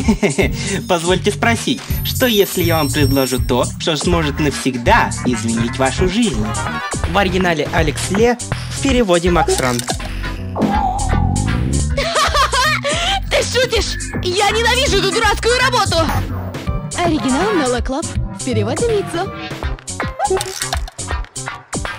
Позвольте спросить, что если я вам предложу то, что сможет навсегда изменить вашу жизнь? В оригинале Алекс Ле, в переводе Макс Ранг. Ты шутишь? Я ненавижу эту дурацкую работу! Оригинал Нола Клаб, в переводе Митсо.